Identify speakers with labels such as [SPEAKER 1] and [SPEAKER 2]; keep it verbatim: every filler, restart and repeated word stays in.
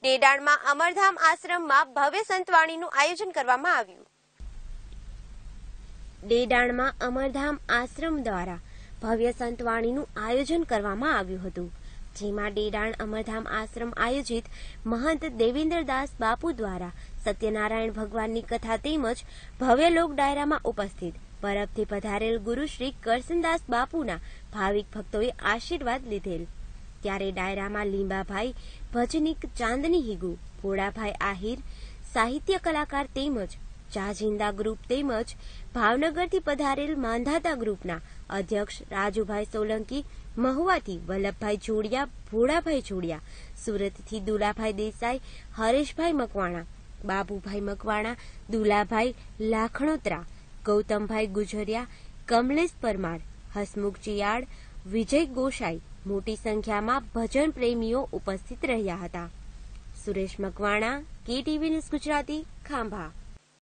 [SPEAKER 1] ડેડાણમાં અમરધામ આશ્રમમાં ભવ્ય સંતવાણીનું આયોજન કરવામાં આવ્યું। ડેડાણમાં અમરધામ આશ્રમ દ્વારા ભવ્ય સંતવાણીનું આયોજન કરવામાં આવ્યું હતું, જેમાં ડેડાણ અમરધામ આશ્રમ આયોજિત મહંત દેવેન્દ્રદાસ બાપુ દ્વારા સત્યનારાયણ ભગવાનની કથા તેમજ ભવ્ય લોક ડાયરામાં ઉપસ્થિત પરબથી પધારેલ ગુરુ શ્રી કરસનદાસ બાપુના ભાવિક ભક્તોએ આશીર્વાદ લીધેલ। ત્યારે ડાયરામાં લીંબાભાઈ ભજનિક ચાંદની હિગુ, ભોળાભાઈ આહિર, સાહિત્ય કલાકાર તેમજ જાજિંદા ગ્રુપ તેમજ ભાવનગરથી પધારેલ માંધાતા ગ્રુપના અધ્યક્ષ રાજુભાઈ સોલંકી, મહુવાથી વલ્લભભાઈ જોડિયા, ભોળાભાઈ જોડિયા, સુરતથી દુલાભાઈ દેસાઈ, હરેશભાઈ મકવાણા, બાબુભાઈ મકવાણા, દુલાભાઈ લાખણોત્રા, ગૌતમભાઈ ગુજરિયા, કમલેશ પરમાર, હસમુખ ચિયાડ, વિજય ગોસાઈ મોટી સંખ્યામાં ભજન પ્રેમીઓ ઉપસ્થિત રહ્યા હતા। Suresh Makwana, KTV news Gujarati, Khambha.